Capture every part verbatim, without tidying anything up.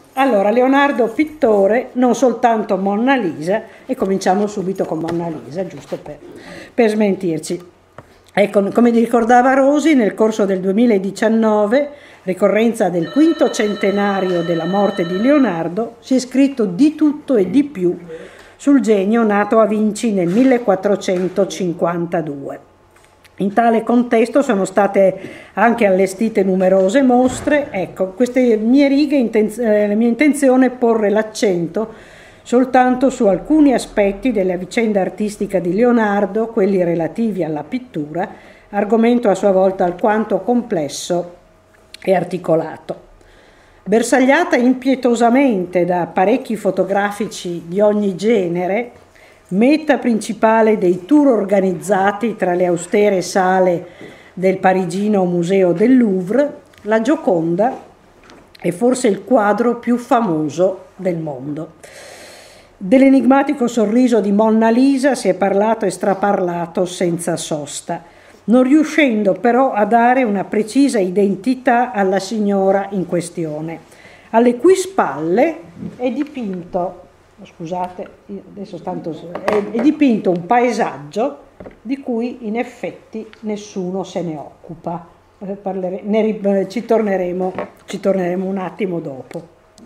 Allora, Leonardo pittore, non soltanto Monna Lisa, e cominciamo subito con Monna Lisa, giusto per, per smentirci. Ecco, come ricordava Rosi, nel corso del duemiladiciannove, ricorrenza del quinto centenario della morte di Leonardo, si è scritto di tutto e di più sul genio nato a Vinci nel millequattrocentocinquantadue. In tale contesto sono state anche allestite numerose mostre. Ecco, queste mie righe, intenz- eh, la mia intenzione è porre l'accento soltanto su alcuni aspetti della vicenda artistica di Leonardo, quelli relativi alla pittura, argomento a sua volta alquanto complesso e articolato. Bersagliata impietosamente da apparecchi fotografici di ogni genere, meta principale dei tour organizzati tra le austere sale del parigino Museo del Louvre, la Gioconda è forse il quadro più famoso del mondo. Dell'enigmatico sorriso di Monna Lisa si è parlato e straparlato senza sosta, non riuscendo però a dare una precisa identità alla signora in questione, alle cui spalle è dipinto Scusate, adesso tanto è, è dipinto un paesaggio di cui in effetti nessuno se ne occupa. Parlere, ne, ci, torneremo, ci torneremo un attimo dopo.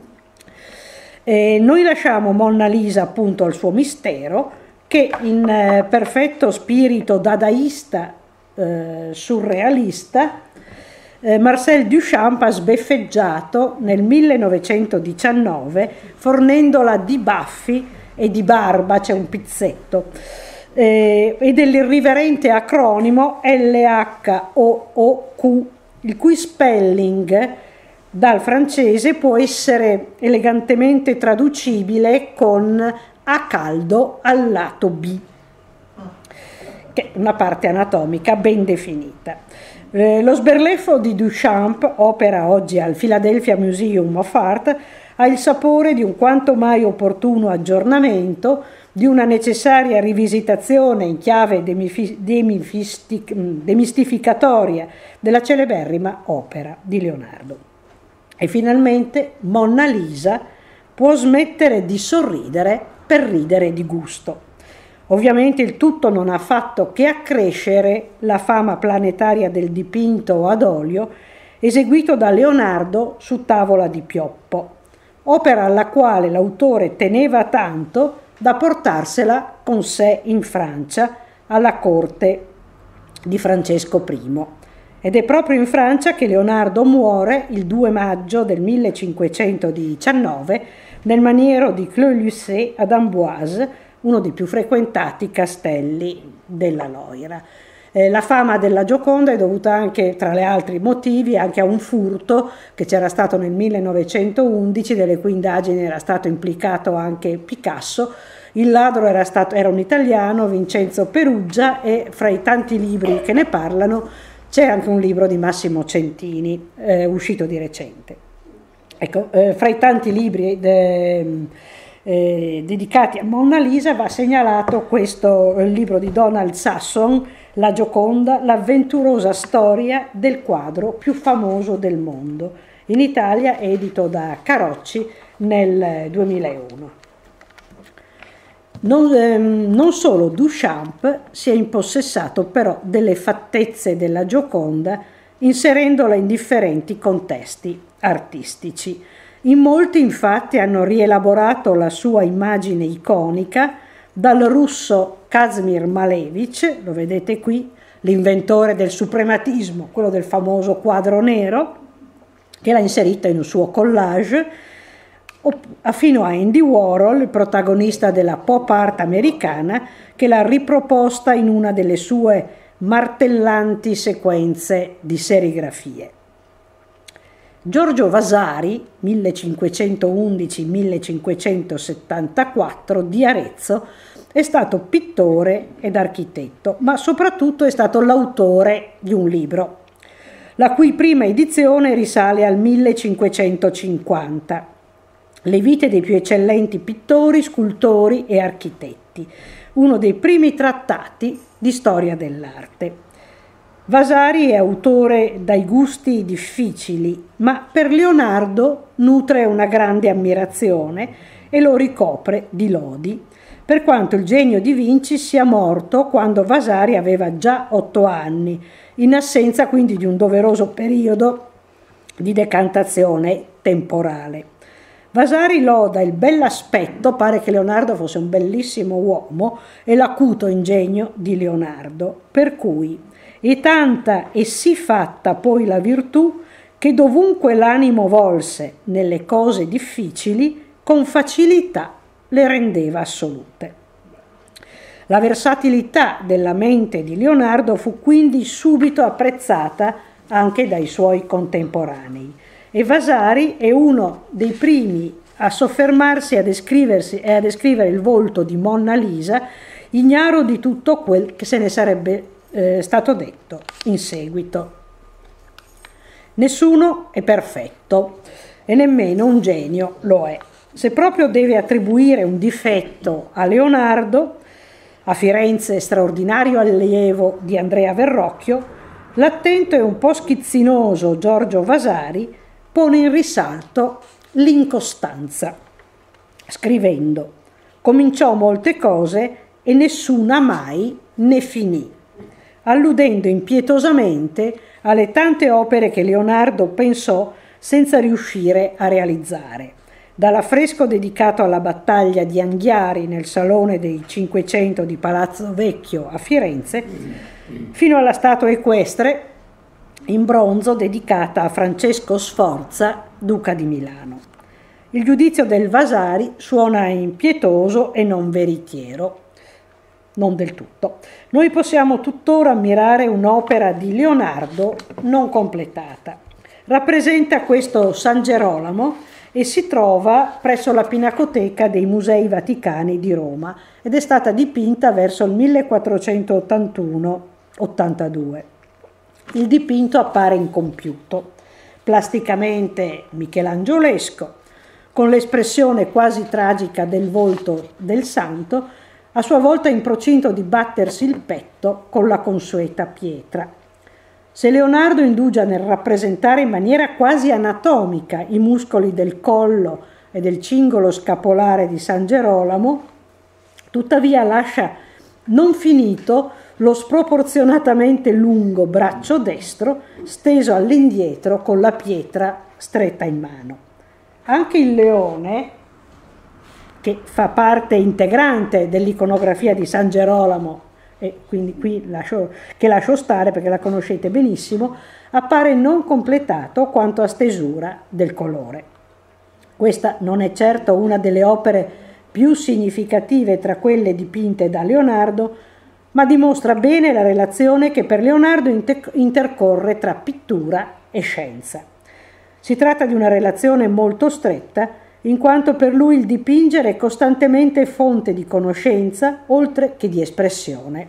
E noi lasciamo Monna Lisa appunto al suo mistero, che in eh, perfetto spirito dadaista eh, surrealista Marcel Duchamp ha sbeffeggiato nel millenovecentodiciannove fornendola di baffi e di barba, c'è un pizzetto, eh, e dell'irriverente acronimo L H O O Q, il cui spelling dal francese può essere elegantemente traducibile con a caldo al lato B, che è una parte anatomica ben definita. Lo sberleffo di Duchamp, opera oggi al Philadelphia Museum of Art, ha il sapore di un quanto mai opportuno aggiornamento, di una necessaria rivisitazione in chiave demistificatoria della celeberrima opera di Leonardo. E finalmente Monna Lisa può smettere di sorridere per ridere di gusto. Ovviamente il tutto non ha fatto che accrescere la fama planetaria del dipinto ad olio eseguito da Leonardo su tavola di pioppo, opera alla quale l'autore teneva tanto da portarsela con sé in Francia alla corte di Francesco primo. Ed è proprio in Francia che Leonardo muore il due maggio del millecinquecentodiciannove nel maniero di Clos-Lucé ad Amboise, uno dei più frequentati castelli della Loira. Eh, la fama della Gioconda è dovuta anche, tra gli altri motivi, anche a un furto che c'era stato nel millenovecentoundici, delle cui indagini era stato implicato anche Picasso. Il ladro era, stato, era un italiano, Vincenzo Peruggia, e fra i tanti libri che ne parlano c'è anche un libro di Massimo Centini, eh, uscito di recente. Ecco, eh, fra i tanti libri de, Eh, dedicati a Monna Lisa va segnalato questo eh, libro di Donald Sasson, La Gioconda, l'avventurosa storia del quadro più famoso del mondo, in Italia edito da Carocci nel duemilauno. Non, ehm, non solo Duchamp si è impossessato però delle fattezze della Gioconda inserendola in differenti contesti artistici. In molti infatti hanno rielaborato la sua immagine iconica, dal russo Kazimir Malevich, lo vedete qui, l'inventore del suprematismo, quello del famoso quadro nero, che l'ha inserita in un suo collage, fino a Andy Warhol, il protagonista della pop art americana, che l'ha riproposta in una delle sue martellanti sequenze di serigrafie. Giorgio Vasari, millecinquecentoundici millecinquecentosettantaquattro, di Arezzo, è stato pittore ed architetto, ma soprattutto è stato l'autore di un libro, la cui prima edizione risale al millecinquecentocinquanta, Le vite dei più eccellenti pittori, scultori e architetti, uno dei primi trattati di storia dell'arte. Vasari è autore dai gusti difficili, ma per Leonardo nutre una grande ammirazione e lo ricopre di lodi, per quanto il genio di Vinci sia morto quando Vasari aveva già otto anni, in assenza quindi di un doveroso periodo di decantazione temporale. Vasari loda il bell'aspetto, pare che Leonardo fosse un bellissimo uomo, e l'acuto ingegno di Leonardo, per cui e tanta e sì fatta poi la virtù, che dovunque l'animo volse nelle cose difficili, con facilità le rendeva assolute. La versatilità della mente di Leonardo fu quindi subito apprezzata anche dai suoi contemporanei, e Vasari è uno dei primi a soffermarsi a descriversi e a descrivere il volto di Monna Lisa, ignaro di tutto quel che se ne sarebbe eh, stato detto in seguito. Nessuno è perfetto e nemmeno un genio lo è. Se proprio deve attribuire un difetto a Leonardo, a Firenze straordinario allievo di Andrea Verrocchio, l'attento e un po' schizzinoso Giorgio Vasari pone in risalto l'incostanza, scrivendo: cominciò molte cose e nessuna mai ne finì, alludendo impietosamente alle tante opere che Leonardo pensò senza riuscire a realizzare, dall'affresco dedicato alla battaglia di Anghiari nel Salone dei Cinquecento di Palazzo Vecchio a Firenze, fino alla statua equestre in bronzo dedicata a Francesco Sforza, duca di Milano. Il giudizio del Vasari suona impietoso e non veritiero, non del tutto. Noi possiamo tuttora ammirare un'opera di Leonardo non completata. Rappresenta questo San Gerolamo e si trova presso la Pinacoteca dei Musei Vaticani di Roma ed è stata dipinta verso il millequattrocentottantuno ottantadue. Il dipinto appare incompiuto, plasticamente michelangiolesco, con l'espressione quasi tragica del volto del santo, a sua volta in procinto di battersi il petto con la consueta pietra. Se Leonardo indugia nel rappresentare in maniera quasi anatomica i muscoli del collo e del cingolo scapolare di San Gerolamo, tuttavia lascia non finito lo sproporzionatamente lungo braccio destro steso all'indietro con la pietra stretta in mano. Anche il leone, che fa parte integrante dell'iconografia di San Gerolamo, e quindi qui lascio, che lascio stare perché la conoscete benissimo, appare non completato quanto a stesura del colore. Questa non è certo una delle opere più significative tra quelle dipinte da Leonardo, ma dimostra bene la relazione che per Leonardo intercorre tra pittura e scienza. Si tratta di una relazione molto stretta, in quanto per lui il dipingere è costantemente fonte di conoscenza, oltre che di espressione.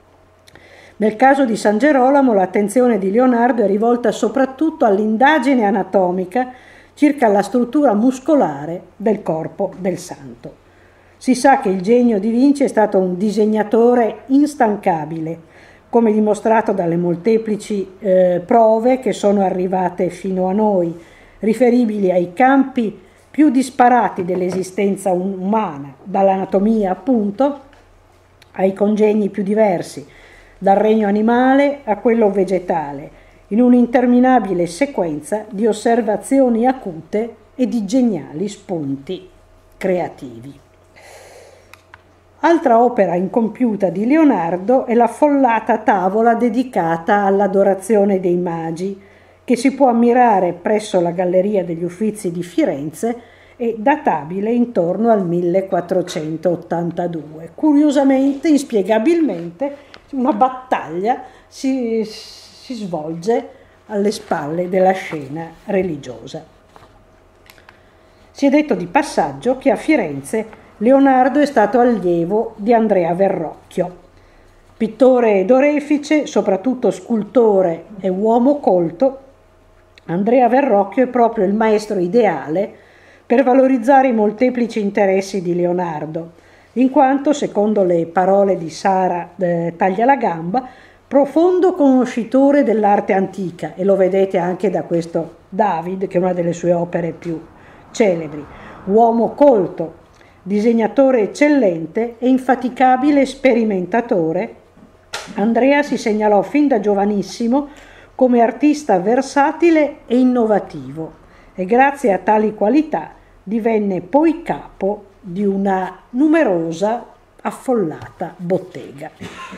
Nel caso di San Gerolamo, l'attenzione di Leonardo è rivolta soprattutto all'indagine anatomica circa la struttura muscolare del corpo del santo. Si sa che il genio di Vinci è stato un disegnatore instancabile, come dimostrato dalle molteplici eh, prove che sono arrivate fino a noi, riferibili ai campi più disparati dell'esistenza umana, dall'anatomia appunto ai congegni più diversi, dal regno animale a quello vegetale, in un'interminabile sequenza di osservazioni acute e di geniali spunti creativi. Altra opera incompiuta di Leonardo è la follata tavola dedicata all'adorazione dei magi, che si può ammirare presso la Galleria degli Uffizi di Firenze e databile intorno al millequattrocentottantadue. Curiosamente, inspiegabilmente, una battaglia si, si svolge alle spalle della scena religiosa. Si è detto di passaggio che a Firenze Leonardo è stato allievo di Andrea Verrocchio. Pittore ed orefice, soprattutto scultore e uomo colto, Andrea Verrocchio è proprio il maestro ideale per valorizzare i molteplici interessi di Leonardo, in quanto, secondo le parole di Sara eh, Taglialagamba, profondo conoscitore dell'arte antica, e lo vedete anche da questo David, che è una delle sue opere più celebri. Uomo colto, disegnatore eccellente e infaticabile sperimentatore, Andrea si segnalò fin da giovanissimo come artista versatile e innovativo, e grazie a tali qualità divenne poi capo di una numerosa, affollata bottega.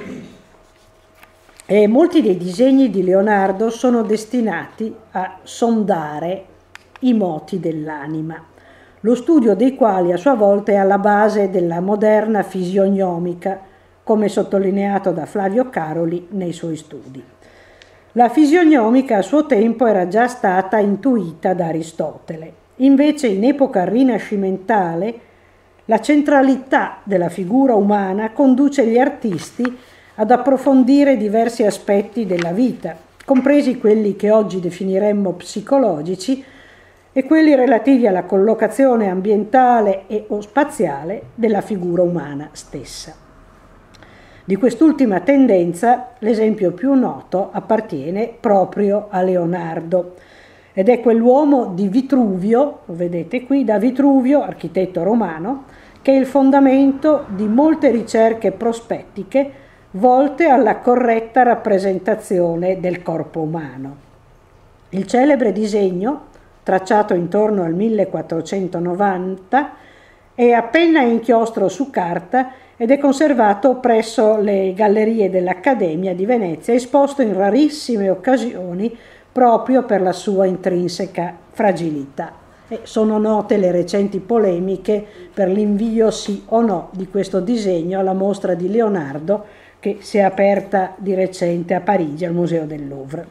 E molti dei disegni di Leonardo sono destinati a sondare i moti dell'anima, lo studio dei quali a sua volta è alla base della moderna fisionomica, come sottolineato da Flavio Caroli nei suoi studi. La fisionomica a suo tempo era già stata intuita da Aristotele. Invece in epoca rinascimentale la centralità della figura umana conduce gli artisti ad approfondire diversi aspetti della vita, compresi quelli che oggi definiremmo psicologici e quelli relativi alla collocazione ambientale e o spaziale della figura umana stessa. Di quest'ultima tendenza l'esempio più noto appartiene proprio a Leonardo, ed è quell'uomo di Vitruvio, lo vedete qui, da Vitruvio, architetto romano, che è il fondamento di molte ricerche prospettiche volte alla corretta rappresentazione del corpo umano. Il celebre disegno, tracciato intorno al millequattrocentonovanta, è a penna e inchiostro su carta ed è conservato presso le gallerie dell'Accademia di Venezia, esposto in rarissime occasioni proprio per la sua intrinseca fragilità. E sono note le recenti polemiche per l'invio sì o no di questo disegno alla mostra di Leonardo, che si è aperta di recente a Parigi al Museo del Louvre.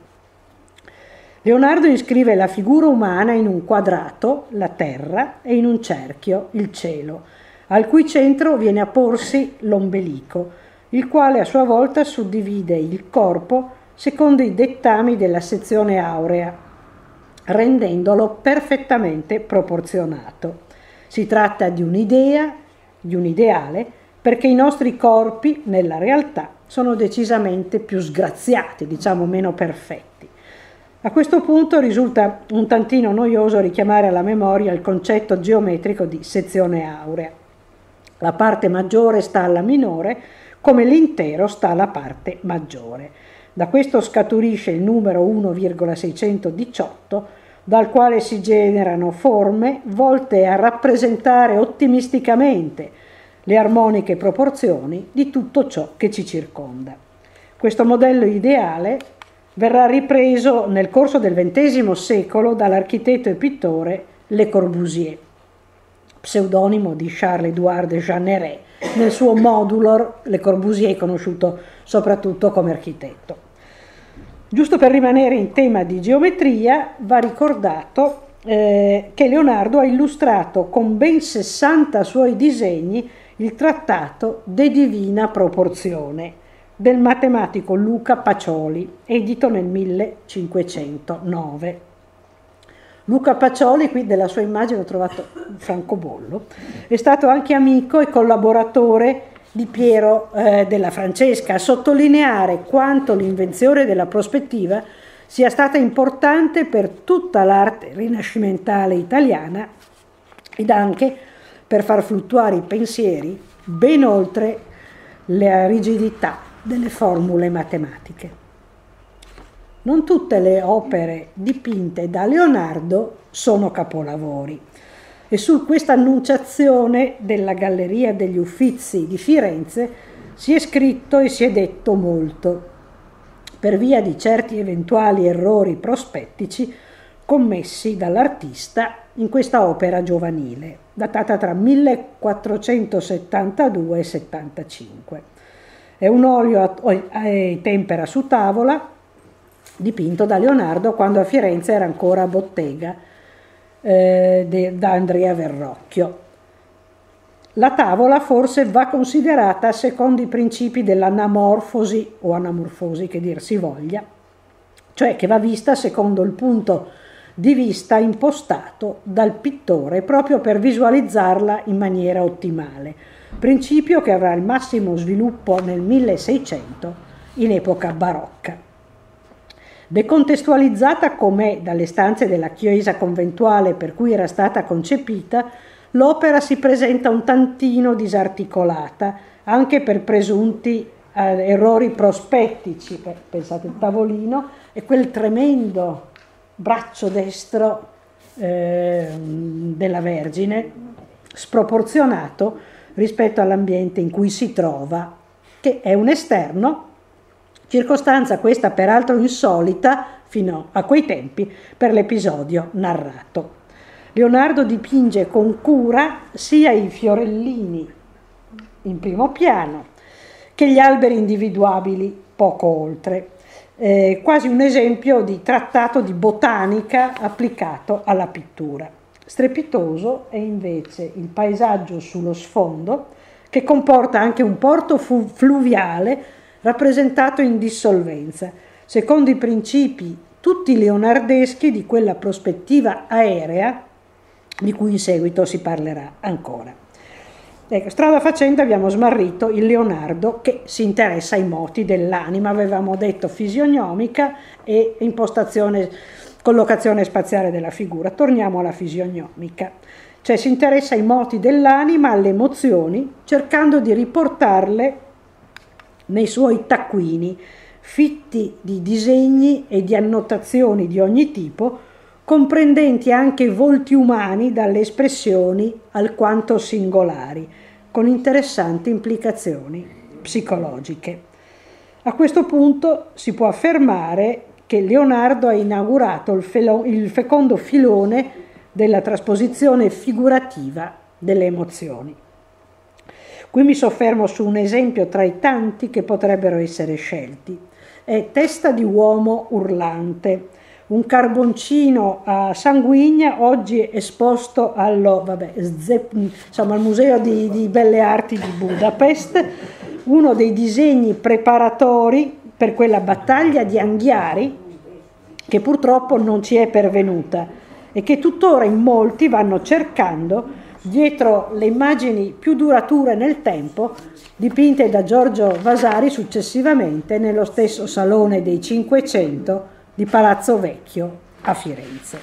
Leonardo iscrive la figura umana in un quadrato, la terra, e in un cerchio, il cielo, al cui centro viene a porsi l'ombelico, il quale a sua volta suddivide il corpo secondo i dettami della sezione aurea, rendendolo perfettamente proporzionato. Si tratta di un'idea, di un ideale, perché i nostri corpi, nella realtà, sono decisamente più sgraziati, diciamo meno perfetti. A questo punto risulta un tantino noioso richiamare alla memoria il concetto geometrico di sezione aurea. La parte maggiore sta alla minore, come l'intero sta alla parte maggiore. Da questo scaturisce il numero uno virgola seicentodiciotto, dal quale si generano forme volte a rappresentare ottimisticamente le armoniche proporzioni di tutto ciò che ci circonda. Questo modello ideale verrà ripreso nel corso del ventesimo secolo dall'architetto e pittore Le Corbusier, pseudonimo di Charles-Édouard de Jeanneret. Nel suo Modulor Le Corbusier è conosciuto soprattutto come architetto. Giusto per rimanere in tema di geometria, va ricordato eh, che Leonardo ha illustrato con ben sessanta suoi disegni il trattato De Divina Proporzione del matematico Luca Pacioli, edito nel millecinquecentonove. Luca Pacioli, qui della sua immagine ho trovato un francobollo, è stato anche amico e collaboratore di Piero eh, della Francesca, a sottolineare quanto l'invenzione della prospettiva sia stata importante per tutta l'arte rinascimentale italiana ed anche per far fluttuare i pensieri ben oltre la rigidità delle formule matematiche. Non tutte le opere dipinte da Leonardo sono capolavori, e su questa annunciazione della Galleria degli Uffizi di Firenze si è scritto e si è detto molto, per via di certi eventuali errori prospettici commessi dall'artista in questa opera giovanile, datata tra millequattrocentosettantadue e settantacinque. È un olio a tempera su tavola, dipinto da Leonardo quando a Firenze era ancora bottega eh, de, da Andrea Verrocchio. La tavola forse va considerata secondo i principi dell'anamorfosi o anamorfosi, che dir si voglia, cioè che va vista secondo il punto di vista impostato dal pittore proprio per visualizzarla in maniera ottimale, principio che avrà il massimo sviluppo nel milleseicento in epoca barocca. Decontestualizzata com'è dalle stanze della chiesa conventuale per cui era stata concepita, l'opera si presenta un tantino disarticolata, anche per presunti eh, errori prospettici. Pensate al tavolino e quel tremendo braccio destro eh, della Vergine, sproporzionato rispetto all'ambiente in cui si trova, che è un esterno, circostanza questa peraltro insolita fino a quei tempi per l'episodio narrato. Leonardo dipinge con cura sia i fiorellini in primo piano che gli alberi individuabili poco oltre, eh, quasi un esempio di trattato di botanica applicato alla pittura. Strepitoso è invece il paesaggio sullo sfondo, che comporta anche un porto fu- fluviale rappresentato in dissolvenza, secondo i principi tutti leonardeschi di quella prospettiva aerea di cui in seguito si parlerà ancora. Ecco, strada facendo abbiamo smarrito il Leonardo che si interessa ai moti dell'anima, avevamo detto fisionomica e impostazione, collocazione spaziale della figura. Torniamo alla fisionomica, cioè si interessa ai moti dell'anima, alle emozioni, cercando di riportarle nei suoi taccuini, fitti di disegni e di annotazioni di ogni tipo, comprendenti anche volti umani dalle espressioni alquanto singolari, con interessanti implicazioni psicologiche. A questo punto si può affermare che Leonardo ha inaugurato il, felo- il fecondo filone della trasposizione figurativa delle emozioni. Qui mi soffermo su un esempio tra i tanti che potrebbero essere scelti. È Testa di uomo urlante, un carboncino a sanguigna oggi esposto allo, vabbè, Zep, insomma, al Museo di, di Belle Arti di Budapest, uno dei disegni preparatori per quella battaglia di Anghiari che purtroppo non ci è pervenuta e che tuttora in molti vanno cercando dietro le immagini più durature nel tempo dipinte da Giorgio Vasari successivamente nello stesso Salone dei Cinquecento di Palazzo Vecchio a Firenze.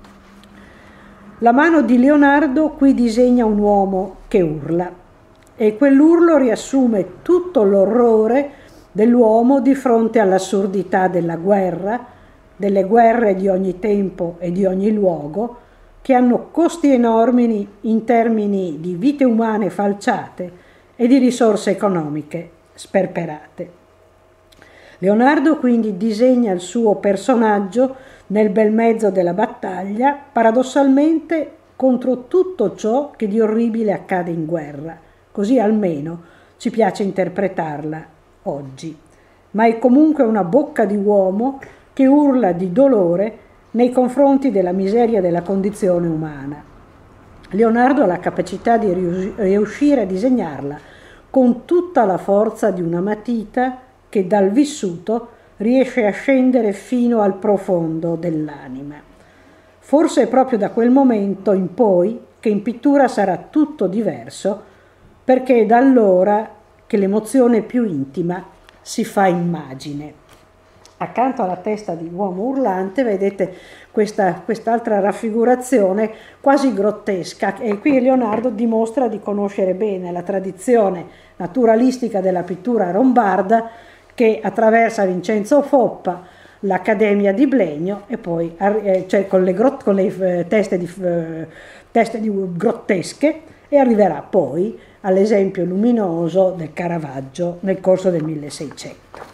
La mano di Leonardo qui disegna un uomo che urla e quell'urlo riassume tutto l'orrore dell'uomo di fronte all'assurdità della guerra, delle guerre di ogni tempo e di ogni luogo, che hanno costi enormi in termini di vite umane falciate e di risorse economiche sperperate. Leonardo quindi disegna il suo personaggio nel bel mezzo della battaglia, paradossalmente contro tutto ciò che di orribile accade in guerra, così almeno ci piace interpretarla oggi. Ma è comunque una bocca di uomo che urla di dolore nei confronti della miseria della condizione umana. Leonardo ha la capacità di riuscire a disegnarla con tutta la forza di una matita che dal vissuto riesce a scendere fino al profondo dell'anima. Forse è proprio da quel momento in poi che in pittura sarà tutto diverso, perché è da allora che l'emozione più intima si fa immagine. Accanto alla testa di uomo urlante vedete questa, quest'altra raffigurazione quasi grottesca, e qui Leonardo dimostra di conoscere bene la tradizione naturalistica della pittura lombarda che attraversa Vincenzo Foppa, l'Accademia di Blegno e poi eh, cioè con le, grot, con le eh, teste, di, eh, teste di grottesche, e arriverà poi all'esempio luminoso del Caravaggio nel corso del milleseicento.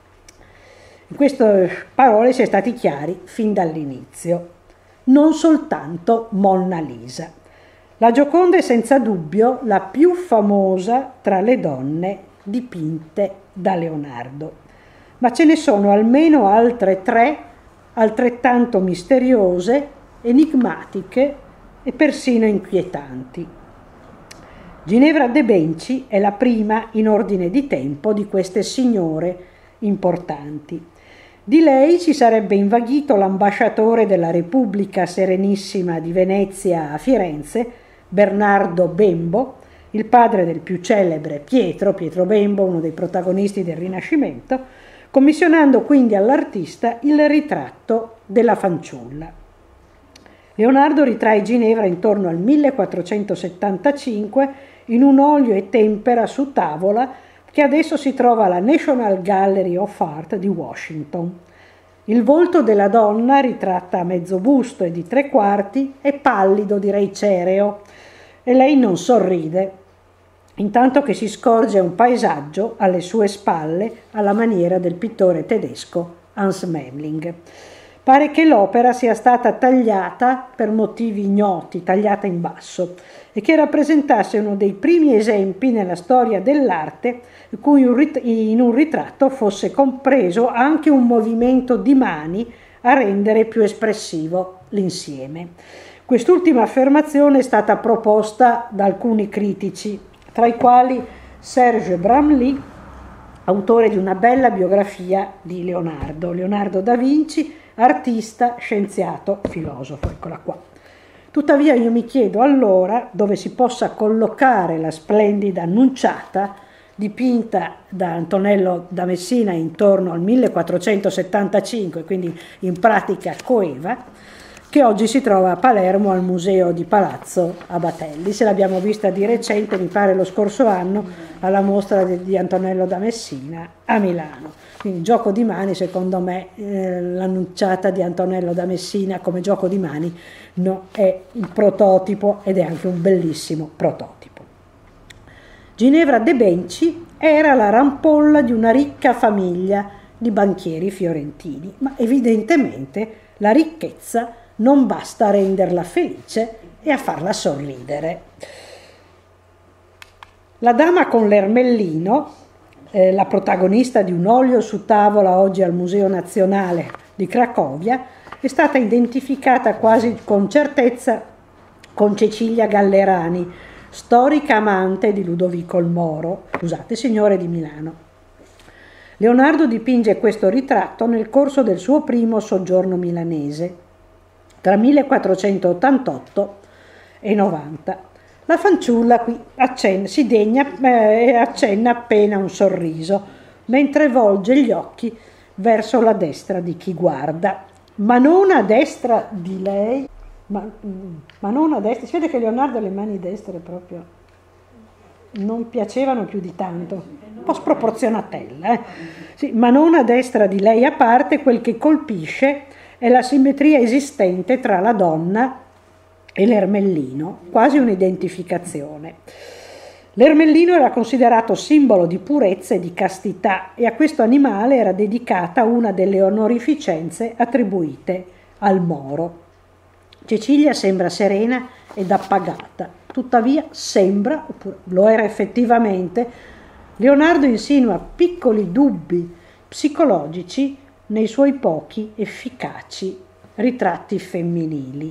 In queste parole si è stati chiari fin dall'inizio, non soltanto Monna Lisa. La Gioconda è senza dubbio la più famosa tra le donne dipinte da Leonardo, ma ce ne sono almeno altre tre altrettanto misteriose, enigmatiche e persino inquietanti. Ginevra de' Benci è la prima in ordine di tempo di queste signore importanti. Di lei si sarebbe invaghito l'ambasciatore della Repubblica Serenissima di Venezia a Firenze, Bernardo Bembo, il padre del più celebre Pietro, Pietro Bembo, uno dei protagonisti del Rinascimento, commissionando quindi all'artista il ritratto della fanciulla. Leonardo ritrae Ginevra intorno al millequattrocentosettantacinque in un olio e tempera su tavola che adesso si trova alla National Gallery of Art di Washington. Il volto della donna, ritratta a mezzo busto e di tre quarti, è pallido, direi cereo, e lei non sorride, intanto che si scorge un paesaggio alle sue spalle alla maniera del pittore tedesco Hans Memling. Pare che l'opera sia stata tagliata per motivi ignoti, tagliata in basso, e che rappresentasse uno dei primi esempi nella storia dell'arte in cui in un ritratto fosse compreso anche un movimento di mani a rendere più espressivo l'insieme. Quest'ultima affermazione è stata proposta da alcuni critici, tra i quali Serge Bramly, autore di una bella biografia di Leonardo, Leonardo da Vinci, artista, scienziato, filosofo, eccola qua. Tuttavia io mi chiedo allora dove si possa collocare la splendida Annunciata, dipinta da Antonello da Messina intorno al millequattrocentosettantacinque, quindi in pratica coeva, che oggi si trova a Palermo al Museo di Palazzo Abatelli. Se l'abbiamo vista di recente, mi pare lo scorso anno, alla mostra di, di Antonello da Messina a Milano. Quindi gioco di mani, secondo me, eh, l'Annunciata di Antonello da Messina come gioco di mani no, è il prototipo ed è anche un bellissimo prototipo. Ginevra de' Benci era la rampolla di una ricca famiglia di banchieri fiorentini, ma evidentemente la ricchezza non basta a renderla felice e a farla sorridere. La dama con l'ermellino, eh, la protagonista di un olio su tavola oggi al Museo Nazionale di Cracovia, è stata identificata quasi con certezza con Cecilia Gallerani, storica amante di Ludovico il Moro, scusate, signore di Milano. Leonardo dipinge questo ritratto nel corso del suo primo soggiorno milanese, tra millequattrocentottantotto e novanta. La fanciulla qui accenna, si degna e eh, accenna appena un sorriso, mentre volge gli occhi verso la destra di chi guarda, ma non a destra di lei, ma, ma non a destra. Si vede che Leonardo le mani destre proprio non piacevano più di tanto, un po' sproporzionatella, eh? Sì, ma non a destra di lei, a parte quel che colpisce è la simmetria esistente tra la donna e l'ermellino, quasi un'identificazione. L'ermellino era considerato simbolo di purezza e di castità e a questo animale era dedicata una delle onorificenze attribuite al Moro. Cecilia sembra serena ed appagata, tuttavia sembra, oppure lo era effettivamente, Leonardo insinua piccoli dubbi psicologici nei suoi pochi efficaci ritratti femminili.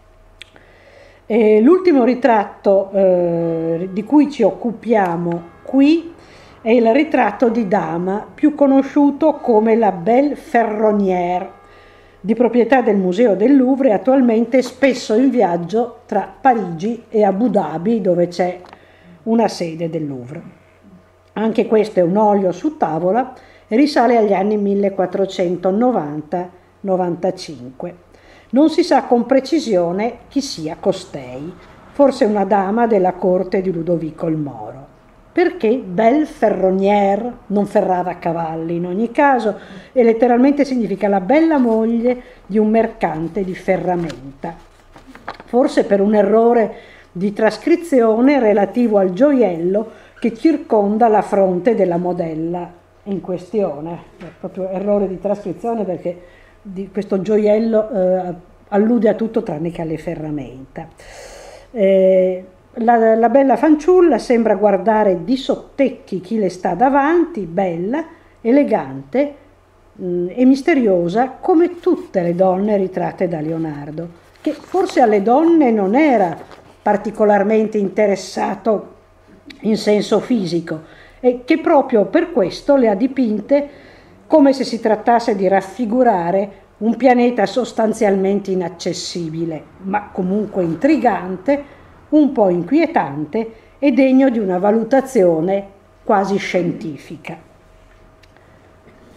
E l'ultimo ritratto eh, di cui ci occupiamo qui è il ritratto di dama, più conosciuto come la Belle Ferronnière, di proprietà del Museo del Louvre, attualmente spesso in viaggio tra Parigi e Abu Dhabi, dove c'è una sede del Louvre. Anche questo è un olio su tavola e risale agli anni millequattrocentonovanta novantacinque. Non si sa con precisione chi sia costei, forse una dama della corte di Ludovico il Moro. Perché Belle Ferronnière, non ferrava cavalli in ogni caso, e letteralmente significa la bella moglie di un mercante di ferramenta. Forse per un errore di trascrizione relativo al gioiello che circonda la fronte della modella in questione, è proprio errore di trascrizione perché di questo gioiello eh, allude a tutto tranne che alle ferramenta. Eh, la, la bella fanciulla sembra guardare di sottecchi chi le sta davanti, bella, elegante mh, e misteriosa come tutte le donne ritratte da Leonardo, che forse alle donne non era particolarmente interessato in senso fisico, e che proprio per questo le ha dipinte come se si trattasse di raffigurare un pianeta sostanzialmente inaccessibile, ma comunque intrigante, un po' inquietante e degno di una valutazione quasi scientifica.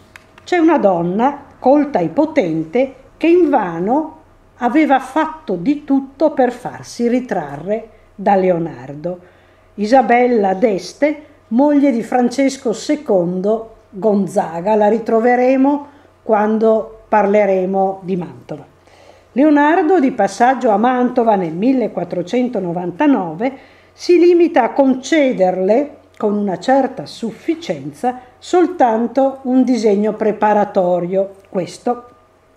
c'è una donna colta e potente che invano aveva fatto di tutto per farsi ritrarre da Leonardo. Isabella d'Este, moglie di Francesco secondo Gonzaga, la ritroveremo quando parleremo di Mantova. Leonardo, di passaggio a Mantova nel millequattrocentonovantanove, si limita a concederle, con una certa sufficienza, soltanto un disegno preparatorio, questo: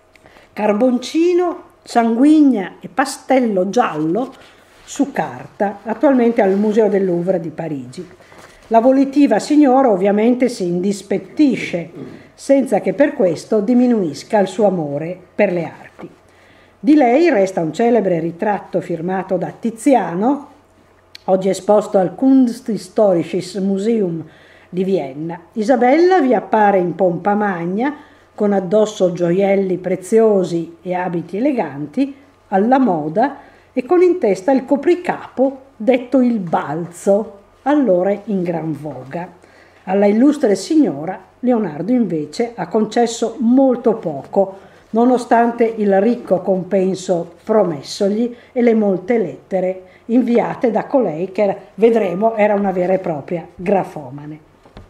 carboncino, sanguigna e pastello giallo su carta, attualmente al Museo del Louvre di Parigi. La volitiva signora ovviamente si indispettisce, senza che per questo diminuisca il suo amore per le arti. Di lei resta un celebre ritratto firmato da Tiziano, oggi esposto al Kunsthistorisches Museum di Vienna. Isabella vi appare in pompa magna, con addosso gioielli preziosi e abiti eleganti, alla moda, e con in testa il copricapo detto il balzo, allora in gran voga. Alla illustre signora Leonardo invece ha concesso molto poco, nonostante il ricco compenso promessogli e le molte lettere inviate da colei che, vedremo, era una vera e propria grafomane.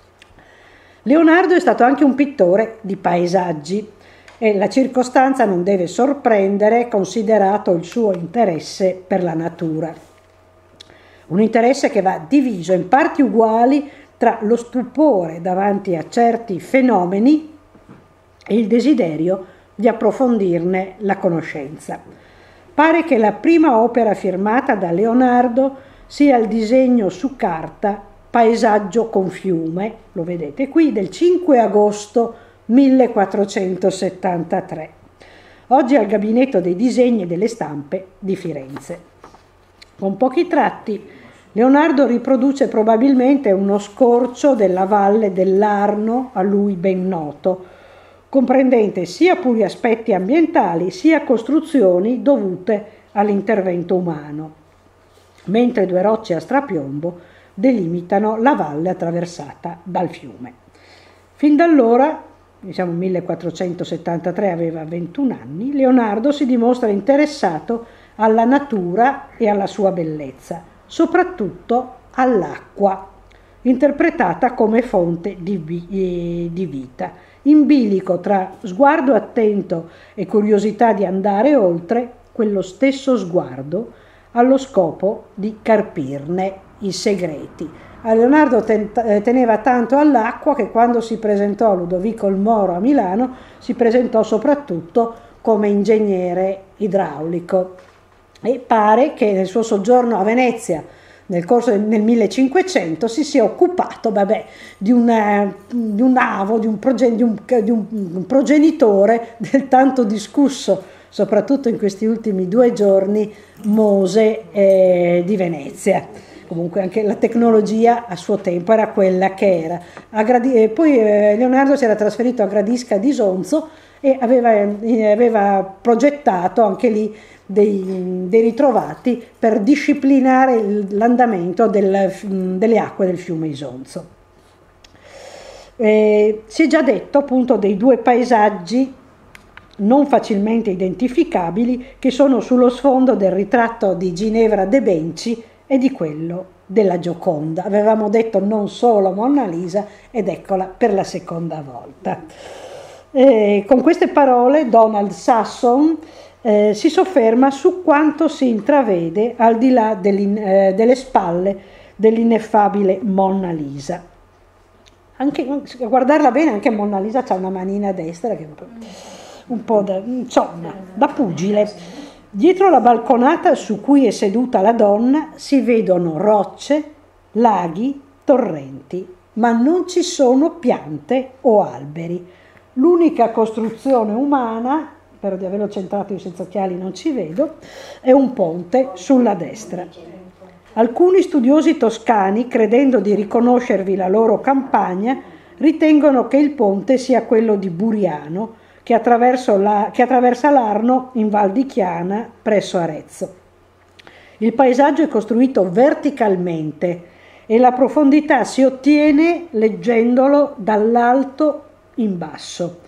Leonardo è stato anche un pittore di paesaggi e la circostanza non deve sorprendere, considerato il suo interesse per la natura. Un interesse che va diviso in parti uguali tra lo stupore davanti a certi fenomeni e il desiderio di approfondirne la conoscenza. Pare che la prima opera firmata da Leonardo sia il disegno su carta Paesaggio con fiume, lo vedete qui, del cinque agosto millequattrocentosettantatré, oggi al Gabinetto dei Disegni e delle Stampe di Firenze. Con pochi tratti Leonardo riproduce probabilmente uno scorcio della valle dell'Arno a lui ben noto, comprendente sia puri aspetti ambientali sia costruzioni dovute all'intervento umano, mentre due rocce a strapiombo delimitano la valle attraversata dal fiume. Fin da allora, diciamo millequattrocentosettantatré, aveva ventuno anni, Leonardo si dimostra interessato alla natura e alla sua bellezza, soprattutto all'acqua, interpretata come fonte di, vi- di vita, in bilico tra sguardo attento e curiosità di andare oltre, quello stesso sguardo allo scopo di carpirne i segreti. A Leonardo teneva tanto all'acqua che quando si presentò a Ludovico il Moro a Milano si presentò soprattutto come ingegnere idraulico, e pare che nel suo soggiorno a Venezia nel corso del nel millecinquecento si sia occupato vabbè, di, una, di un avo, di un, progen, di, un, di un progenitore del tanto discusso, soprattutto in questi ultimi due giorni, Mose eh, di Venezia. Comunque anche la tecnologia a suo tempo era quella che era. A Gradi- e poi eh, Leonardo si era trasferito a Gradisca di Isonzo e aveva, eh, aveva progettato anche lì dei, dei ritrovati per disciplinare il, l'andamento del, delle acque del fiume Isonzo. Eh, si è già detto appunto dei due paesaggi non facilmente identificabili che sono sullo sfondo del ritratto di Ginevra de Benci e di quello della Gioconda. Avevamo detto non solo Monna Lisa, ed eccola per la seconda volta. Eh, con queste parole Donald Sasson eh, si sofferma su quanto si intravede al di là eh, delle spalle dell'ineffabile Monna Lisa. Anche, a guardarla bene, anche Monna Lisa ha una manina a destra che è un po', un po' da, insomma, da pugile. Dietro la balconata su cui è seduta la donna si vedono rocce, laghi, torrenti, ma non ci sono piante o alberi. L'unica costruzione umana, spero di averlo centrato, io senza occhiali non ci vedo, è un ponte sulla destra. Alcuni studiosi toscani, credendo di riconoscervi la loro campagna, ritengono che il ponte sia quello di Buriano, che, attraverso la, che attraversa l'Arno in Val di Chiana presso Arezzo. Il paesaggio è costruito verticalmente e la profondità si ottiene leggendolo dall'alto in basso.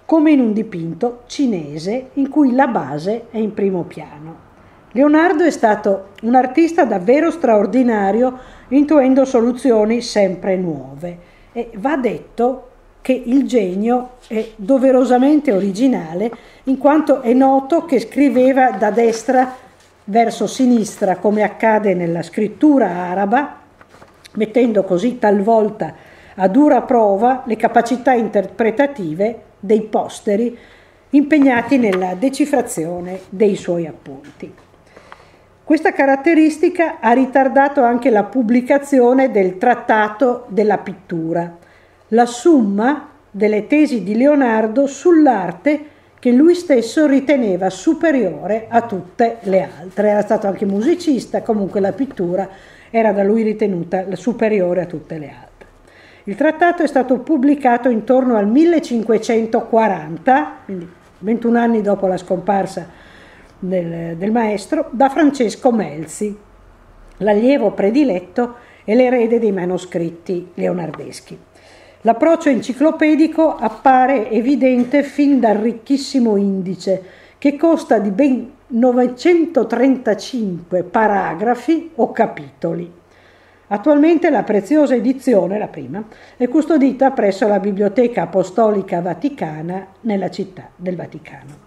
come in un dipinto cinese in cui la base è in primo piano. Leonardo è stato un artista davvero straordinario, intuendo soluzioni sempre nuove, e va detto che il genio è doverosamente originale, in quanto è noto che scriveva da destra verso sinistra, come accade nella scrittura araba, mettendo così talvolta a dura prova le capacità interpretative dei posteri impegnati nella decifrazione dei suoi appunti. Questa caratteristica ha ritardato anche la pubblicazione del Trattato della pittura, la summa delle tesi di Leonardo sull'arte che lui stesso riteneva superiore a tutte le altre. Era stato anche musicista, comunque la pittura era da lui ritenuta superiore a tutte le altre. Il trattato è stato pubblicato intorno al millecinquecentoquaranta, quindi ventuno anni dopo la scomparsa del, del maestro, da Francesco Melzi, l'allievo prediletto e l'erede dei manoscritti leonardeschi. L'approccio enciclopedico appare evidente fin dal ricchissimo indice, che consta di ben novecentotrentacinque paragrafi o capitoli. Attualmente la preziosa edizione, la prima, è custodita presso la Biblioteca Apostolica Vaticana nella città del Vaticano.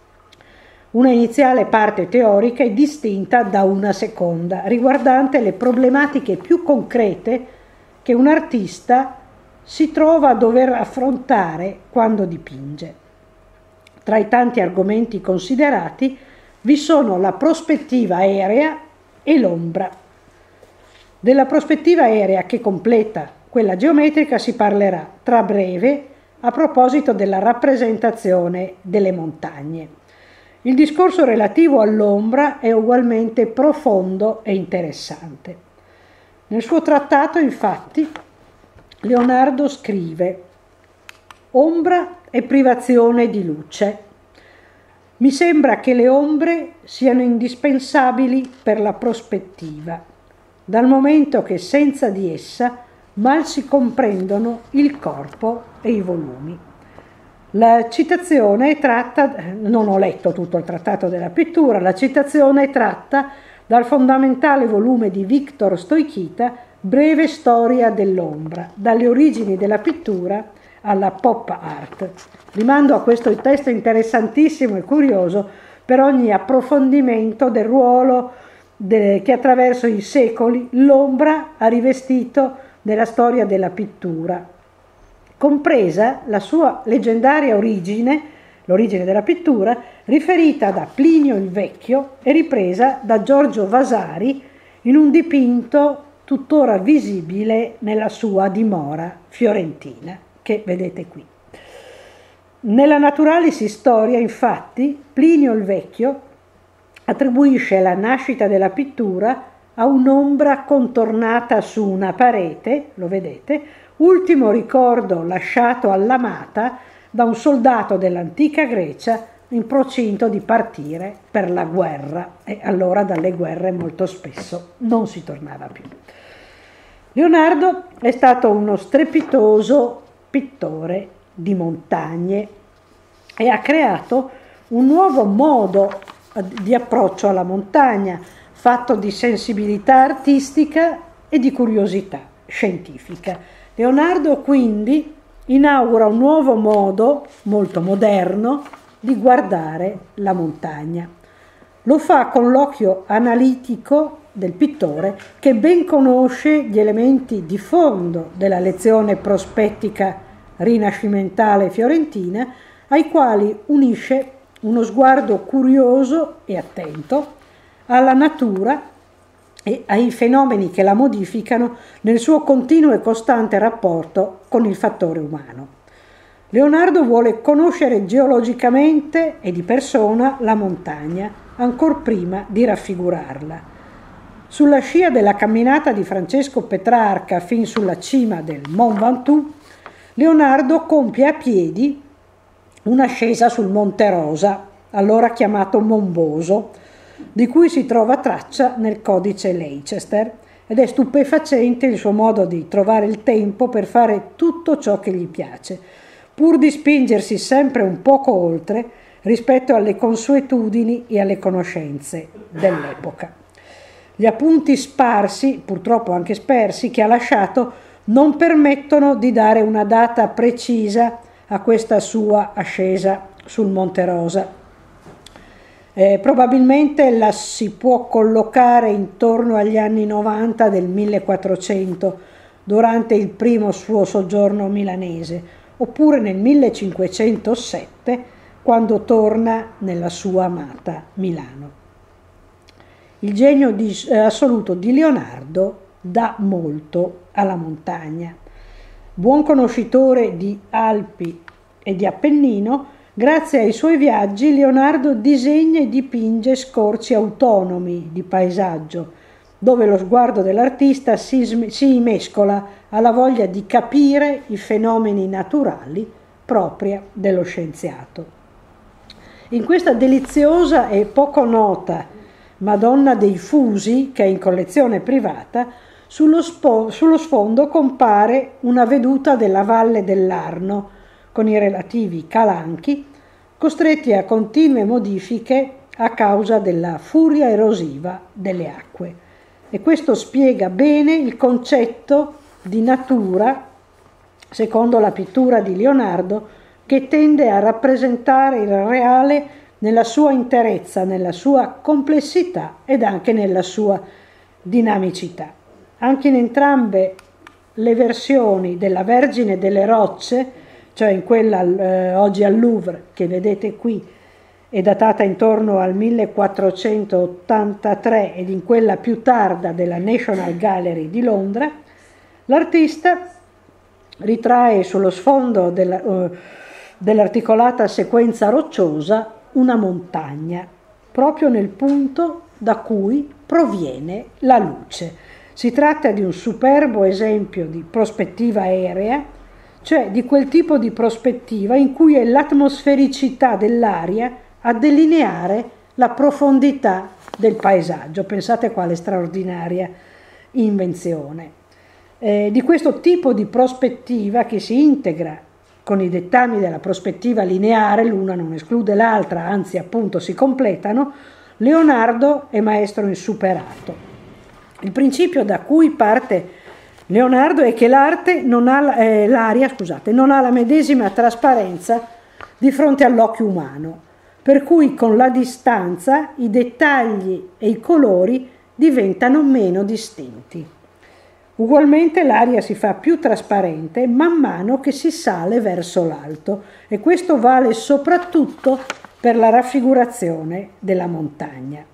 Una iniziale parte teorica è distinta da una seconda, riguardante le problematiche più concrete che un artista si trova a dover affrontare quando dipinge. Tra i tanti argomenti considerati vi sono la prospettiva aerea e l'ombra. Della prospettiva aerea, che completa quella geometrica, si parlerà tra breve a proposito della rappresentazione delle montagne. Il discorso relativo all'ombra è ugualmente profondo e interessante. Nel suo trattato, infatti, Leonardo scrive: ombra e privazione di luce. Mi sembra che le ombre siano indispensabili per la prospettiva, dal momento che senza di essa mal si comprendono il corpo e i volumi. La citazione è tratta, non ho letto tutto il trattato della pittura, la citazione è tratta dal fondamentale volume di Victor Stoichita, Breve storia dell'ombra, dalle origini della pittura alla pop art. Rimando a questo testo interessantissimo e curioso per ogni approfondimento del ruolo de, che attraverso i secoli l'ombra ha rivestito nella storia della pittura, compresa la sua leggendaria origine, l'origine della pittura, riferita da Plinio il Vecchio e ripresa da Giorgio Vasari in un dipinto tuttora visibile nella sua dimora fiorentina, che vedete qui. Nella Naturalis Historia, infatti, Plinio il Vecchio attribuisce la nascita della pittura a un'ombra contornata su una parete, lo vedete, ultimo ricordo lasciato all'amata da un soldato dell'antica Grecia in procinto di partire per la guerra, e allora dalle guerre molto spesso non si tornava più. Leonardo è stato uno strepitoso pittore di montagne e ha creato un nuovo modo di approccio alla montagna, fatto di sensibilità artistica e di curiosità scientifica. Leonardo quindi inaugura un nuovo modo, molto moderno, di guardare la montagna. Lo fa con l'occhio analitico del pittore, che ben conosce gli elementi di fondo della lezione prospettica rinascimentale fiorentina, ai quali unisce uno sguardo curioso e attento alla natura e ai fenomeni che la modificano nel suo continuo e costante rapporto con il fattore umano. Leonardo vuole conoscere geologicamente e di persona la montagna, ancor prima di raffigurarla. Sulla scia della camminata di Francesco Petrarca fin sulla cima del Mont Ventoux, Leonardo compie a piedi un'ascesa sul Monte Rosa, allora chiamato Monboso, di cui si trova traccia nel codice Leicester, ed è stupefacente il suo modo di trovare il tempo per fare tutto ciò che gli piace. pur di spingersi sempre un poco oltre rispetto alle consuetudini e alle conoscenze dell'epoca. Gli appunti sparsi, purtroppo anche spersi, che ha lasciato non permettono di dare una data precisa a questa sua ascesa sul Monte Rosa. Eh, probabilmente la si può collocare intorno agli anni novanta del millequattrocento, durante il primo suo soggiorno milanese, oppure nel millecinquecentosette, quando torna nella sua amata Milano. Il genio di, eh, assoluto di Leonardo dà molto alla montagna. Buon conoscitore di Alpi e di Appennino, grazie ai suoi viaggi Leonardo disegna e dipinge scorci autonomi di paesaggio, dove lo sguardo dell'artista si, si mescola alla voglia di capire i fenomeni naturali propria dello scienziato. In questa deliziosa e poco nota Madonna dei Fusi, che è in collezione privata, sullo, spo, sullo sfondo compare una veduta della Valle dell'Arno, con i relativi calanchi, costretti a continue modifiche a causa della furia erosiva delle acque. E questo spiega bene il concetto di natura, secondo la pittura di Leonardo, che tende a rappresentare il reale nella sua interezza, nella sua complessità ed anche nella sua dinamicità. Anche in entrambe le versioni della Vergine delle Rocce, cioè in quella eh, oggi al Louvre, che vedete qui, è datata intorno al millequattrocentottantatré, ed in quella più tarda della National Gallery di Londra, l'artista ritrae sullo sfondo della, uh, dell'articolata sequenza rocciosa una montagna, proprio nel punto da cui proviene la luce. Si tratta di un superbo esempio di prospettiva aerea, cioè di quel tipo di prospettiva in cui è l'atmosfericità dell'aria a delineare la profondità del paesaggio. Pensate quale straordinaria invenzione. Eh, di questo tipo di prospettiva, che si integra con i dettami della prospettiva lineare, l'una non esclude l'altra, anzi appunto si completano, Leonardo è maestro insuperato. Il principio da cui parte Leonardo è che l'arte non ha, eh, l'aria, scusate, non ha la medesima trasparenza di fronte all'occhio umano, per cui con la distanza i dettagli e i colori diventano meno distinti. Ugualmente l'aria si fa più trasparente man mano che si sale verso l'alto, e questo vale soprattutto per la raffigurazione della montagna.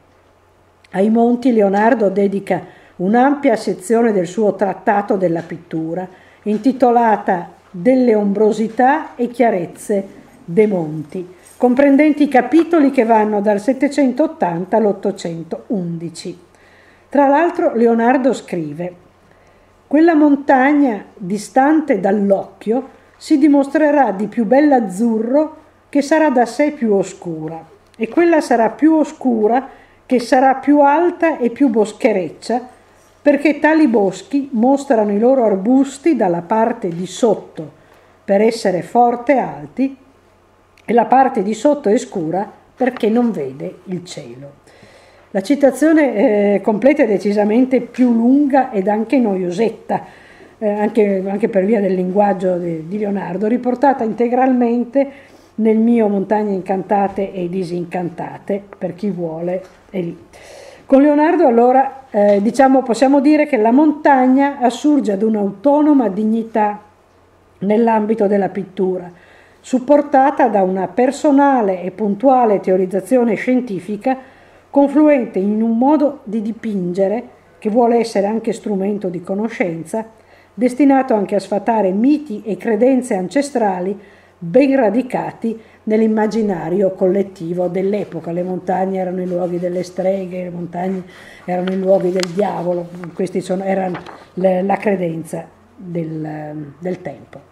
Ai monti Leonardo dedica un'ampia sezione del suo trattato della pittura, intitolata Delle ombrosità e chiarezze dei monti, comprendenti i capitoli che vanno dal settecentottanta all'ottocentoundici. Tra l'altro Leonardo scrive: quella montagna distante dall'occhio si dimostrerà di più bell'azzurro che sarà da sé più oscura, e quella sarà più oscura che sarà più alta e più boschereccia, perché tali boschi mostrano i loro arbusti dalla parte di sotto per essere forte alti, e la parte di sotto è scura perché non vede il cielo. La citazione eh, completa è decisamente più lunga ed anche noiosetta, eh, anche, anche per via del linguaggio di, di Leonardo, riportata integralmente nel mio Montagne incantate e disincantate, per chi vuole è lì. Con Leonardo allora eh, diciamo, possiamo dire che la montagna assurge ad un'autonoma dignità nell'ambito della pittura, supportata da una personale e puntuale teorizzazione scientifica, confluente in un modo di dipingere che vuole essere anche strumento di conoscenza, destinato anche a sfatare miti e credenze ancestrali ben radicati nell'immaginario collettivo dell'epoca. Le montagne erano i luoghi delle streghe, le montagne erano i luoghi del diavolo, questi sono, erano le, la credenza del, del tempo.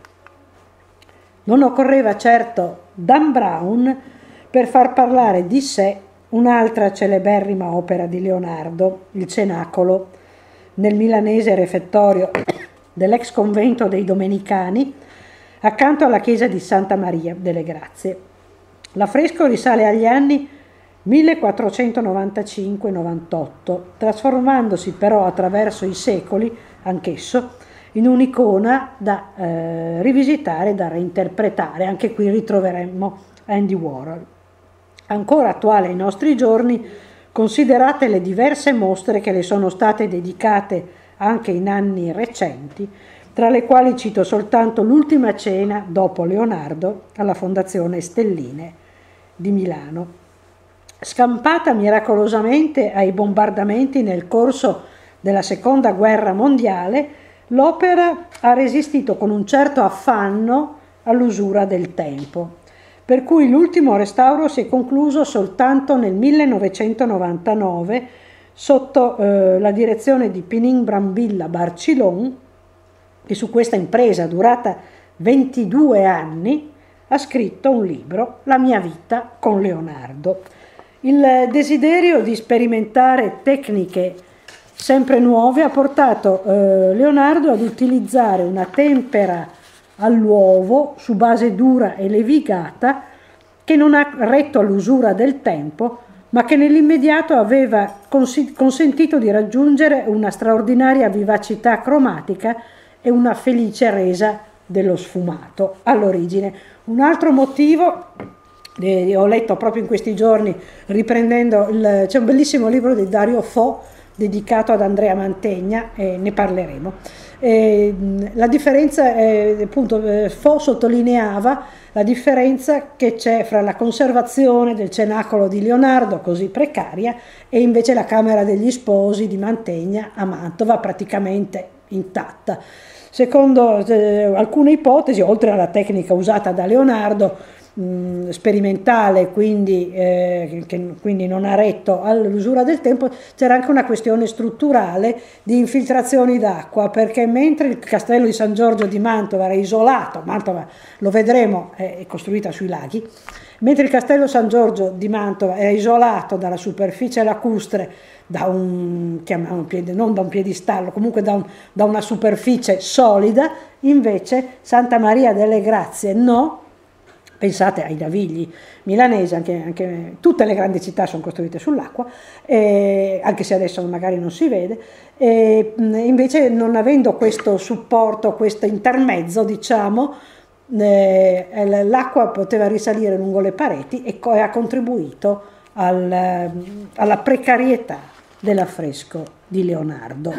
Non occorreva certo Dan Brown per far parlare di sé un'altra celeberrima opera di Leonardo, il Cenacolo, nel milanese refettorio dell'ex convento dei Domenicani, accanto alla chiesa di Santa Maria delle Grazie. L'affresco risale agli anni millequattrocentonovantacinque novantotto, trasformandosi però attraverso i secoli, anch'esso, in un'icona da eh, rivisitare, da reinterpretare. Anche qui ritroveremmo Andy Warhol. Ancora attuale ai nostri giorni, considerate le diverse mostre che le sono state dedicate anche in anni recenti, tra le quali cito soltanto l'ultima cena dopo Leonardo alla Fondazione Stelline di Milano. Scampata miracolosamente ai bombardamenti nel corso della Seconda Guerra Mondiale, l'opera ha resistito con un certo affanno all'usura del tempo, per cui l'ultimo restauro si è concluso soltanto nel millenovecentonovantanove sotto eh, la direzione di Pinin Brambilla Barcilon, che su questa impresa durata ventidue anni ha scritto un libro, La mia vita con Leonardo. Il desiderio di sperimentare tecniche sempre nuove ha portato eh, Leonardo ad utilizzare una tempera all'uovo su base dura e levigata che non ha retto all'usura del tempo, ma che nell'immediato aveva cons- consentito di raggiungere una straordinaria vivacità cromatica e una felice resa dello sfumato all'origine. Un altro motivo, eh, ho letto proprio in questi giorni, riprendendo, il, c'è un bellissimo libro di Dario Fo dedicato ad Andrea Mantegna, e ne parleremo. Eh, la differenza, eh, appunto, eh, Fo sottolineava la differenza che c'è fra la conservazione del cenacolo di Leonardo, così precaria, e invece la Camera degli Sposi di Mantegna a Mantova, praticamente intatta. Secondo eh, alcune ipotesi, oltre alla tecnica usata da Leonardo, mh, sperimentale, quindi, eh, che quindi non ha retto all'usura del tempo, c'era anche una questione strutturale di infiltrazioni d'acqua, perché mentre il castello di San Giorgio di Mantova era isolato, Mantova, lo vedremo, è costruita sui laghi, mentre il castello San Giorgio di Mantova era isolato dalla superficie lacustre, da un, chiamiamolo piede, non da un piedistallo, comunque da, un, da una superficie solida, invece Santa Maria delle Grazie no. Pensate ai Navigli milanesi, anche, anche tutte le grandi città sono costruite sull'acqua, eh, anche se adesso magari non si vede, eh, invece non avendo questo supporto, questo intermezzo, diciamo, eh, l'acqua poteva risalire lungo le pareti e co- ha contribuito al, alla precarietà dell'affresco di Leonardo.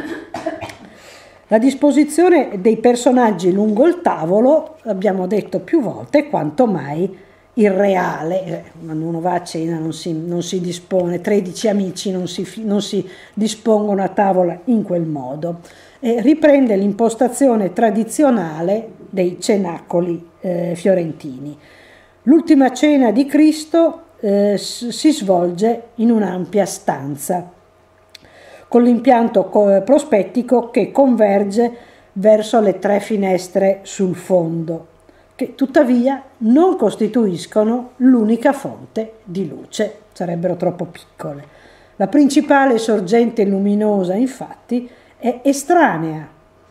La disposizione dei personaggi lungo il tavolo, abbiamo detto più volte, è quanto mai irreale. Quando uno va a cena non si, non si dispone, tredici amici non si, non si dispongono a tavola in quel modo. E riprende l'impostazione tradizionale dei cenacoli eh, fiorentini. L'ultima cena di Cristo eh, si svolge in un'ampia stanza, con l'impianto prospettico che converge verso le tre finestre sul fondo, che tuttavia non costituiscono l'unica fonte di luce, sarebbero troppo piccole. La principale sorgente luminosa, infatti, è estranea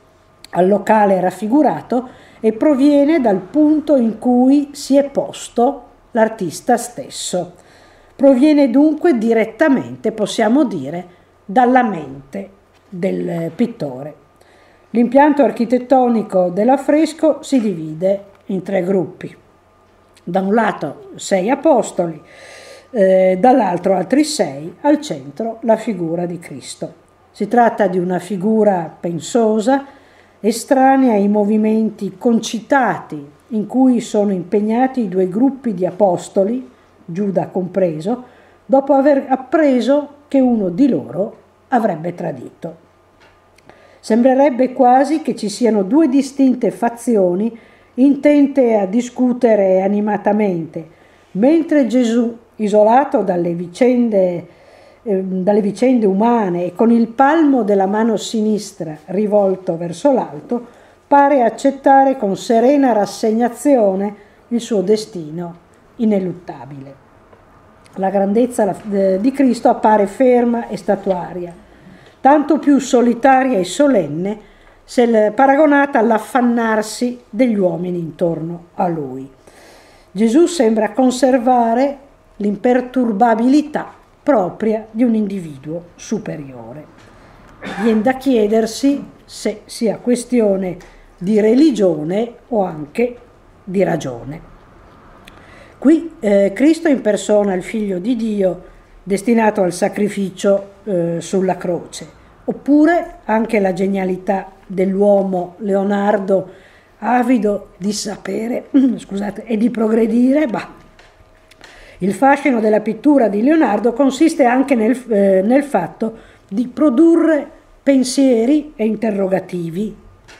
al locale raffigurato e proviene dal punto in cui si è posto l'artista stesso. Proviene dunque direttamente, possiamo dire, dalla mente del pittore. L'impianto architettonico dell'affresco si divide in tre gruppi. Da un lato sei apostoli, eh, dall'altro altri sei, al centro la figura di Cristo. Si tratta di una figura pensosa, estranea ai movimenti concitati in cui sono impegnati i due gruppi di apostoli, Giuda compreso, dopo aver appreso che uno di loro avrebbe tradito. Sembrerebbe quasi che ci siano due distinte fazioni intente a discutere animatamente, mentre Gesù, isolato dalle vicende, eh, dalle vicende umane e con il palmo della mano sinistra rivolto verso l'alto, pare accettare con serena rassegnazione il suo destino ineluttabile. La grandezza di Cristo appare ferma e statuaria, tanto più solitaria e solenne se paragonata all'affannarsi degli uomini intorno a lui. Gesù sembra conservare l'imperturbabilità propria di un individuo superiore. Viene da chiedersi se sia questione di religione o anche di ragione. Qui eh, Cristo impersona il Figlio di Dio destinato al sacrificio eh, sulla croce, oppure anche la genialità dell'uomo Leonardo, avido di sapere scusate, e di progredire. Bah. Il fascino della pittura di Leonardo consiste anche nel, eh, nel fatto di produrre pensieri e interrogativi,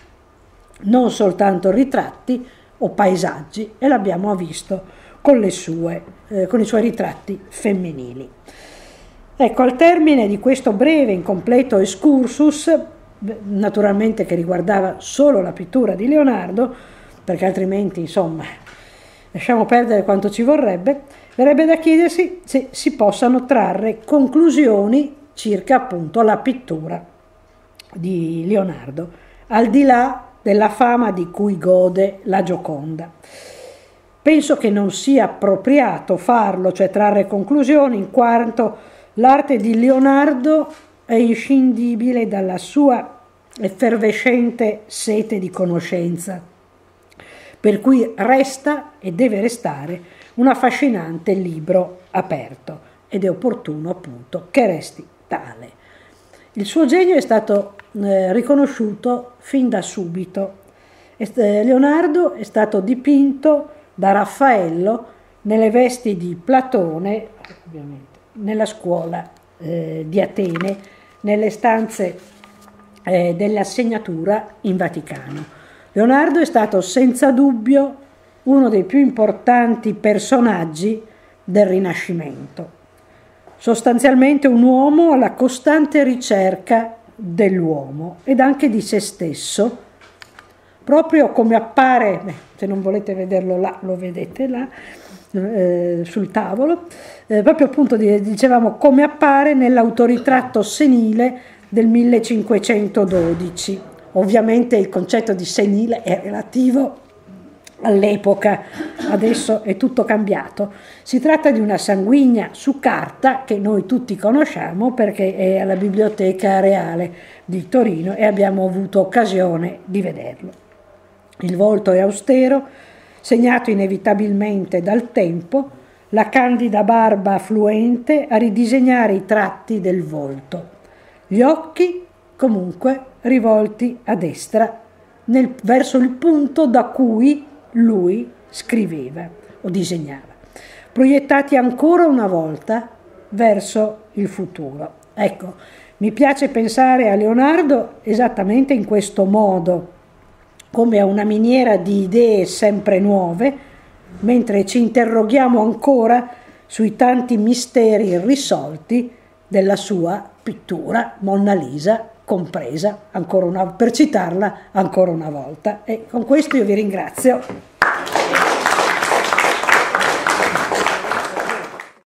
non soltanto ritratti o paesaggi, e l'abbiamo visto con, le sue, eh, con i suoi ritratti femminili. Ecco, al termine di questo breve, incompleto excursus, naturalmente che riguardava solo la pittura di Leonardo, perché altrimenti, insomma, lasciamo perdere quanto ci vorrebbe, verrebbe da chiedersi se si possano trarre conclusioni circa appunto la pittura di Leonardo, al di là della fama di cui gode la Gioconda. Penso che non sia appropriato farlo, cioè trarre conclusioni, in quanto l'arte di Leonardo è inscindibile dalla sua effervescente sete di conoscenza, per cui resta e deve restare un affascinante libro aperto, ed è opportuno appunto che resti tale. Il suo genio è stato eh, riconosciuto fin da subito. Leonardo è stato dipinto da Raffaello nelle vesti di Platone, ovviamente, nella scuola eh, di Atene, nelle stanze eh, della segnatura in Vaticano. Leonardo è stato senza dubbio uno dei più importanti personaggi del Rinascimento, sostanzialmente un uomo alla costante ricerca dell'uomo ed anche di se stesso, proprio come appare, beh, se non volete vederlo là, lo vedete là, eh, sul tavolo, eh, proprio appunto dicevamo come appare nell'autoritratto senile del millecinquecentododici. Ovviamente il concetto di senile è relativo all'epoca, adesso è tutto cambiato. Si tratta di una sanguigna su carta che noi tutti conosciamo perché è alla Biblioteca Reale di Torino e abbiamo avuto occasione di vederlo. Il volto è austero, segnato inevitabilmente dal tempo, la candida barba fluente a ridisegnare i tratti del volto, gli occhi comunque rivolti a destra nel, verso il punto da cui lui scriveva o disegnava, proiettati ancora una volta verso il futuro. Ecco, mi piace pensare a Leonardo esattamente in questo modo, come a una miniera di idee sempre nuove, mentre ci interroghiamo ancora sui tanti misteri irrisolti della sua pittura, Monna Lisa compresa, ancora una, per citarla ancora una volta. E con questo io vi ringrazio.